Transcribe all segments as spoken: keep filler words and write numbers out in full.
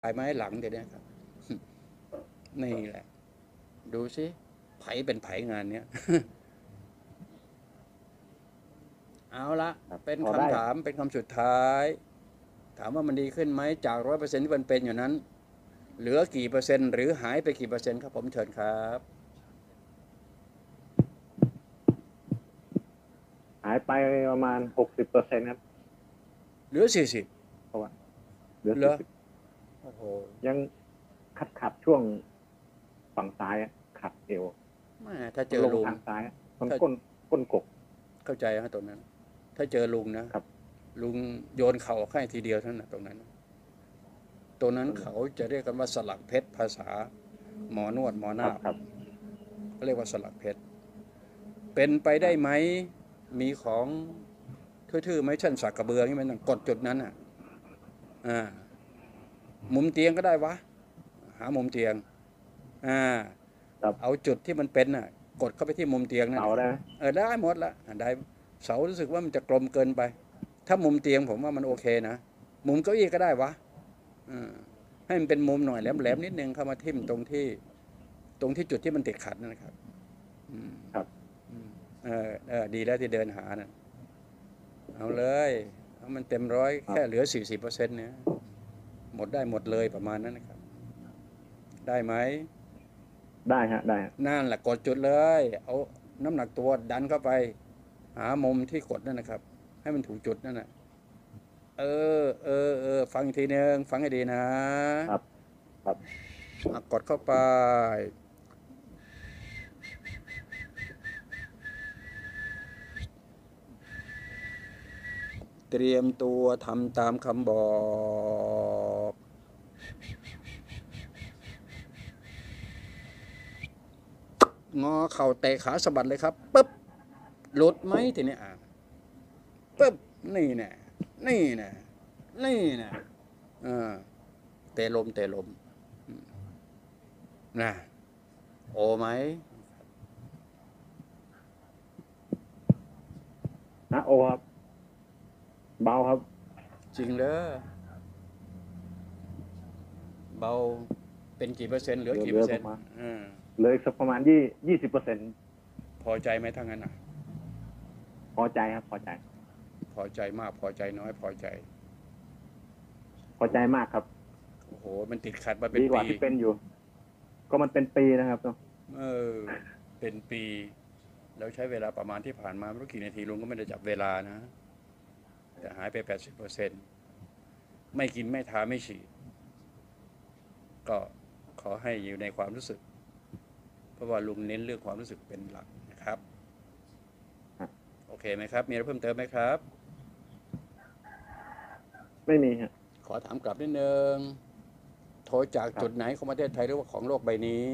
ายไม้หลังเดี๋ยวนี้ครับนี่แหละดูสิไผเป็นไผงานเนี้ยเอาละเป็นคำถามเป็นคำสุดท้ายถามว่ามันดีขึ้นไหมจากร้อยเปอร์เซ็นต์ที่มันเป็นอยู่นั้นเหลือกี่เปอร์เซ็นต์หรือหายไปกี่เปอร์เซ็นต์ครับผมเชิญครับหายไปประมาณหกสิบเปอร์เซ็นต์ครับเหลือสี่สิบเพราะว่าเหลือสี่สิบโอ้โหยังขัดขัดช่วงฝั่งซ้ายขัดเอวไม่ถ้าเจอลุงทางซ้ายมันก้นก้นกบเข้าใจฮะตรงนั้นถ้าเจอลุงนะครับลุงโยนเข่าให้ทีเดียวเท่านั้นตรงนั้นตรงนั้นเขาจะเรียกกันว่าสลักเพชรภาษาหมอนวดหมอหน้าเขาเรียกว่าสลักเพชรเป็นไปได้ไหมมีของทื่อๆไหมเช่นสักกระเบือนี่มันกดจุดนั้นอ่ะอ่ามุมเตียงก็ได้วะหามุมเตียงอ่าเอาจุดที่มันเป็นน่ะกดเข้าไปที่มุมเตียงนั่นเได้เออได้หมดละได้เสารู้สึกว่ามันจะกลมเกินไปถ้ามุมเตียงผมว่ามันโอเคนะมุมเก้าอี้ก็ได้วะอ่าให้มันเป็นมุมหน่อยแหลมๆนิดนึงเข้ามาทิ่มตรงที่ตรงที่จุดที่มันติดขัดนั่นนะครับครับเออเออดีแล้วที่เดินหาน่ะเอาเลยเอามันเต็มร้อยแค่เหลือสี่สิบเปอร์เซ็นต์เนี่ยหมดได้หมดเลยประมาณนั้นนะครับได้ไหมได้ฮะได้นั่นแหละกดจุดเลยเอาน้ำหนักตัวดันเข้าไปหามุมที่กดนั่นนะครับให้มันถูกจุดนั่นแหละเออเออเออฟังอีกทีนึงฟังให้ดีนะครับครับกดเข้าไปเตรียมตัวทำตามคำบอกงอเข่าเตะขาสะบัดเลยครับปึ๊บหลุดไหมทีนี้อ่ะปึ๊บนี่แน่นี่แน่นี่แน่อ่าเตะลมเตะลมนะโอไหมนะโอครับเบาครับจริงเลยเบาเป็นกี่เปอร์เซ็นต์เหลือกี่เปอร์เซ็นต์เหลืออีกสักประมาณยี่ยี่สิบเปอร์เซ็นต์พอใจไหมทั้งนั้นอ่ะพอใจครับพอใจพอใจมากพอใจน้อยพอใจพอใจมากครับโอ้โหมันติดขัดมาเป็นปีดีกว่าที่เป็นอยู่ก็มันเป็นปีนะครับเออเป็นปีแล้วใช้เวลาประมาณที่ผ่านมาไม่รู้กี่นาทีลุงก็ไม่ได้จับเวลานะแต่หายไปแปดสิบเปอร์เซ็นต์ไม่กินไม่ทาไม่ฉีดก็ขอให้อยู่ในความรู้สึกเพราะว่าลุงเน้นเรื่องความรู้สึกเป็นหลักนะครับโอเคไหมครับมีอะไรเพิ่มเติมไหมครับไม่มีครับขอถามกลับนิดนึงโทรจากจุดไหนของประเทศไทยหรือว่าของโลกใบนี้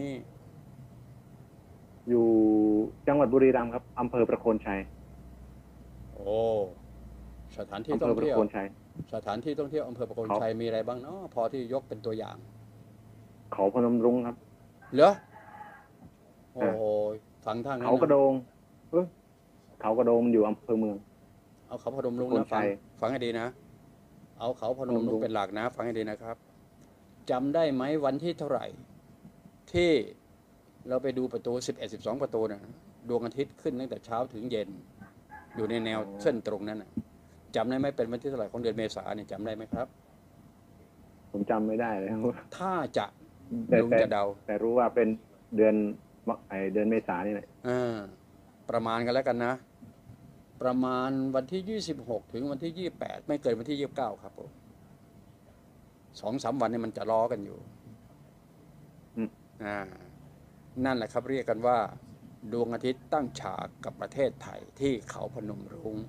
อยู่จังหวัดบุรีรัมย์ครับอำเภอประโคนชัยโอ้สถานที่ท่องเที่ยวสถานที่ท่องเที่ยวอำเภอประโคนชัยมีอะไรบ้างเนาะพอที่ยกเป็นตัวอย่างเขาพนมรุ้งครับเหรอโอ้โหฟังทางนั้นเขากระโดงเออเขากระโดงอยู่อำเภอเมืองเอาเขาพนมรุ้งนะฟังฟังให้ดีนะเอาเขาพนมรุ้งเป็นหลักนะฟังให้ดีนะครับจำได้ไหมวันที่เท่าไหร่ที่เราไปดูประตูสิบเอ็ด สิบสองประตูนะดวงอาทิตย์ขึ้นตั้งแต่เช้าถึงเย็นอยู่ในแนวเส้นตรงนั้นนะจำได้ไหมเป็นวันที่เท่าไหร่ของเดือนเมษาเนี่ยจำได้ไหมครับผมจำไม่ได้เลยถ้าจะลุงจะเดาแต่รู้ว่าเป็นเดือนไอเดือนเมษานี่แหละอ่าประมาณกันแล้วกันนะประมาณวันที่ยี่สิบหกถึงวันที่ยี่สิบแปดไม่เกินวันที่ยี่สิบเก้าครับผมสองสามวันนี้มันจะล้อกันอยู่อ่านั่นแหละครับเรียกกันว่าดวงอาทิตย์ตั้งฉากกับประเทศไทยที่เขาพนมรุ้ง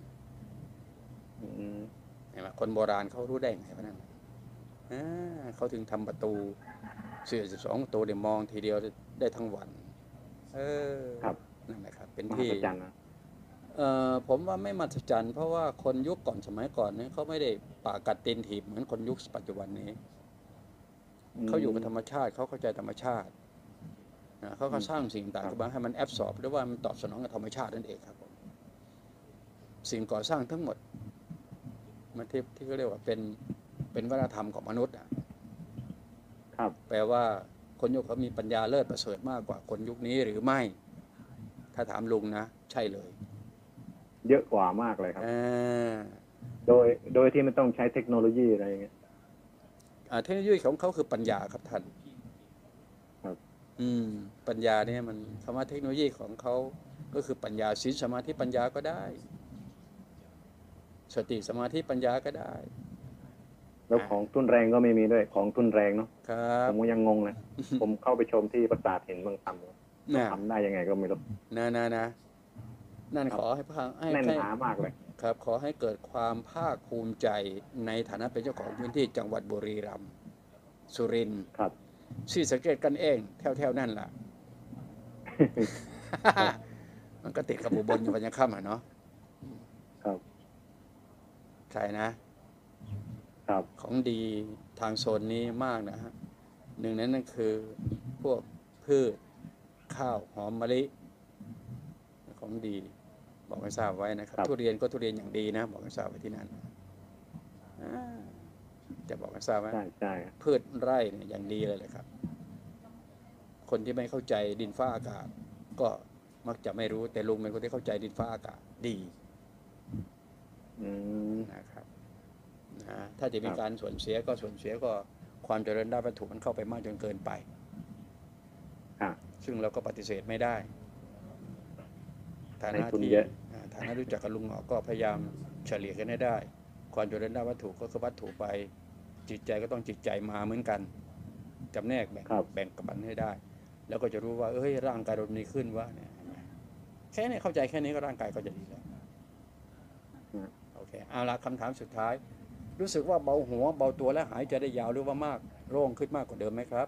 เห็นไหมคนโบราณเขารู้ได้ไงวะนั่นเขาถึงทำประตูสี่สิบสองประตูเดี๋ยวมองทีเดียวได้ทั้งวันเออนั่นแหละครับเป็นที่เอ่อผมว่าไม่มหัศจรรย์เพราะว่าคนยุคก่อนสมัยก่อนเนี่ยเขาไม่ได้ปากกัดตีนถีบเหมือนคนยุคปัจจุบันนี้เขาอยู่กับธรรมชาติเขาเข้าใจธรรมชาติเขาก็สร้างสิ่งต่างๆให้มันแอบสอบหรือว่ามันตอบสนองกับธรรมชาตินั่นเองครับผมสิ่งก่อสร้างทั้งหมดมันที่ที่เขาเรียกว่าเป็นเป็นวัฒนธรรมของมนุษย์อ่ะครับแปลว่าคนยุคเขามีปัญญาเลิศประเสริฐมากกว่าคนยุคนี้หรือไม่ ถ้าถามลุงนะ ใช่เลยเยอะกว่ามากเลยครับอ่าโดยโดยที่ไม่ต้องใช้เทคโนโลยีอะไรอย่างเงี้ยอ่าเทคโนโลยีของเขาคือปัญญาครับท่านครับอืม ปัญญาเนี่ยมันคำว่าเทคโนโลยีของเขาก็คือปัญญาศีลสมาธิปัญญาก็ได้ สติสมาธิปัญญาก็ได้แล้วของทุนแรงก็ไม่มีด้วยของทุนแรงเนาะครัผบมก็ยังงงเลย ผมเข้าไปชมที่ประสาทเห็นบางคำน่ะทำได้ยังไงก็ไม่รู้นะนะนะนั่นครับขอให้พังให้แน่นให้หนามากเลยครับ ขอให้เกิดความภาคภูมิใจในฐานะเป็นเจ้าของพื้นที่จังหวัดบุรีรัมย์สุรินทร์ครับที่สังเกตกันเองแถวๆนั่นล่ะ มันก็ติดกับอุบลอยู่บรรยากาศอ่ะเนาะครับใช่นะครับของดีทางโซนนี้มากนะฮะหนึ่งนั้นนั่นคือพวกพืชข้าวหอมมะลิของดีบอกให้ทราบไว้นะครับครับทุเรียนก็ทุเรียนอย่างดีนะ บอกให้ทราบไว้ที่นั่นอ่าจะบอกให้ทราบว่าใช่ใช่พืชไร่เนี่ยอย่างดีเลยเลยครับ คนที่ไม่เข้าใจดินฟ้าอากาศ ก็มักจะไม่รู้แต่ลุงเป็นคนที่เข้าใจดินฟ้าอากาศดีอืมนะครับนะถ้าจะมีครับการสูญเสียก็สูญเสียก็ความเจริญด้านวัตถุมันเข้าไปมากจนเกินไปครับซึ่งเราก็ปฏิเสธไม่ได้ฐานะในทุนที่เยอะอ่าฐานะรู้จักกับลุงหงอก็พยายามเฉลี่ยกันให้ได้ ความเจริญด้านวัตถุก็คือวัตถุไป จิตใจก็ต้องจิตใจมาเหมือนกันจำแนกแบ่งครับแบ่งกับมันให้ได้ แล้วก็จะรู้ว่าเอ้ยร่างกายเราดีขึ้นว่าเนี่ยเห็นไหมแค่นี้เข้าใจแค่นี้ก็ร่างกายก็จะดีแล้วอืมโอเคเอาละคำถามสุดท้าย รู้สึกว่าเบาหัวเบาตัวและหายใจได้ยาวหรือว่ามากโล่งขึ้นมากกว่าเดิมไหมครับ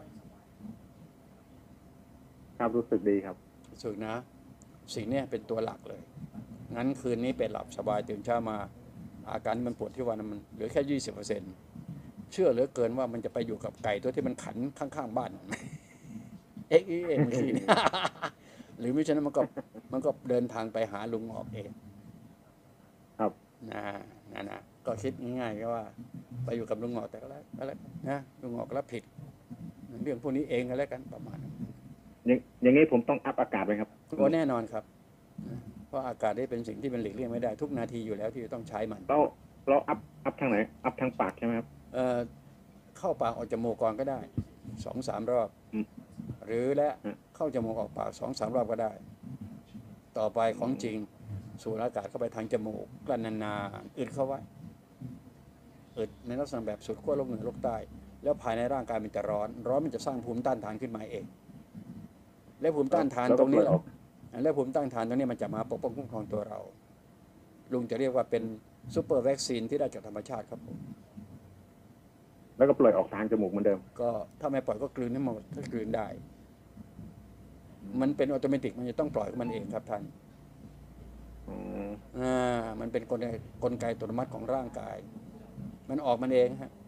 ครับรู้สึกดีครับรู้สึกนะ สิ่งเนี้ยเป็นตัวหลักเลย งั้นคืนนี้เป็นหลับสบายตื่นเช้ามา อาการที่มันปวดที่วันนั้นมันเหลือแค่ยี่สิบเปอร์เซ็นต์เชื่อเหลือเกินว่ามันจะไปอยู่กับไก่ตัวที่มันขันข้างๆบ้าน เอ็กอีเอ็มที หรือไม่ฉะนั้นมันก็มันก็เดินทางไปหาลุงออกเองครับนะนะนะก็คิดง่ายๆก็ว่า ไปอยู่กับลุงหงอกแต่ก็แล้วก็แล้วนะลุงหงอกก็รับผิด เรื่องพวกนี้เองก็แล้วกันประมาณนั้นอย่างอย่างนี้ผมต้องอัพอากาศไหมครับก็แน่นอนครับนะเพราะอากาศได้เป็นสิ่งที่เป็นหลีกเลี่ยงไม่ได้ทุกนาทีอยู่แล้วที่จะต้องใช้มันเราเราอัพอัพทางไหน อัพทางปากใช่ไหมครับเอ่อเข้าปากออกจมูกก่อนก็ได้สองสามรอบอืมหรือและอืมเข้าจมูกออกปากสองสามรอบก็ได้ ต่อไปของจริงสูดอากาศเข้าไปทางจมูกกลั้นนานๆอึดเข้าไว้อึดในลักษณะแบบสุดขั้วโลกเหนือโลกใต้ แล้วภายในร่างกายมันจะร้อน ร้อนมันจะสร้างภูมิต้านทานขึ้นมาเอง และภูมิต้านทานแล้วตก็รงนี้ปล่อยแหอละอกและภูมิต้านทานตรงนี้มันจะมาปกป้องคุ้มครองตัวเรา ลุงจะเรียกว่าเป็นซูเปอร์วัคซีนที่ได้จากธรรมชาติครับผมแล้วก็ปล่อยออกทางจมูกเหมือนเดิมก็ถ้าไม่ปล่อยก็กลืนให้หมดถ้ากลืนได้ มันเป็นอัตโนมัติมันจะต้องปล่อยของมันเองครับท่านอืมอ่ามันเป็นกลไกกลไกอัตโนมัติของร่างกาย มันออกมันเองฮะ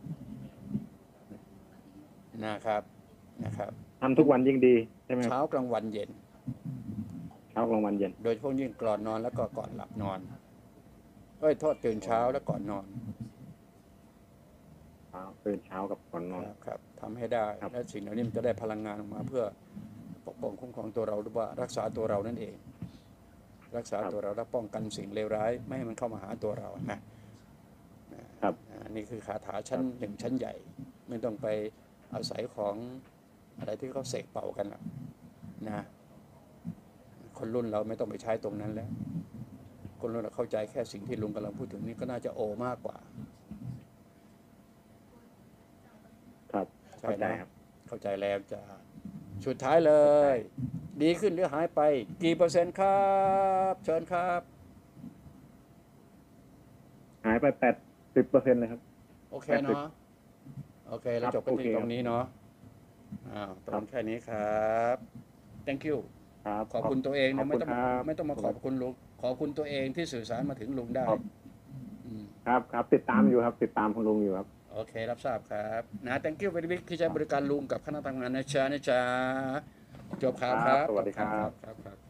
นะครับนะครับทำทุกวันยิ่งดีใช่ไหมครับเช้ากลางวันเย็นเช้ากลางวันเย็นโดยเฉพาะยิ่งก่อนนอนแล้วก็ก่อนหลับนอนเอ้ยโทษตื่นเช้าแล้วก่อนนอนเช้าตื่นเช้ากับก่อนนอนครับครับทำให้ได้ครับและสิ่งเหล่านี้มันจะได้พลังงานออกมาเพื่อปกป้องคุ้มครองตัวเราหรือว่ารักษาตัวเรานั่นเอง รักษาตัวเราและป้องกันสิ่งเลวร้ายไม่ให้มันเข้ามาหาตัวเรานะครับ อ่านี่คือคาถาชั้นหนึ่งชั้นใหญ่ ไม่ต้องไปอาศัยของอะไรที่เขาเสกเป่ากันหรอกนะคนรุ่นเราไม่ต้องไปใช้ตรงนั้นแล้ว คนรุ่นเราเข้าใจแค่สิ่งที่ลุงกำลังพูดถึงนี่ก็น่าจะโอมากกว่าครับใช่เข้าใจนะครับ เข้าใจแล้วจะสุดท้ายเลย ดีขึ้นหรือหายไป กี่เปอร์เซ็นต์ครับ เชิญครับหายไปแปดสิบเปอร์เซ็นต์เลยครับโอเคเนาะโอเคเราครับจบกันโอเคที่คตรับรงนี้เนาะอ้าวตรครังบแค่นี้ครับ thank you ครับขอบคุณตัวเองขอนะบไม่คุณต้องครับไม่ต้องมาขอบคุณลุงขอบคุณตัวเองที่สื่อสารมาถึงลุงได้ครับอืมครับครับติดตามอยู่ครับ ติดตามคุณลุงอยู่ครับโอเครับทราบครับนะ thank you very much ที่ใช้บริการลุงกับคณะทำงานนะจ๊ะนะจ๊ะจบข่าวครับครับสวัสดีครับครับครับ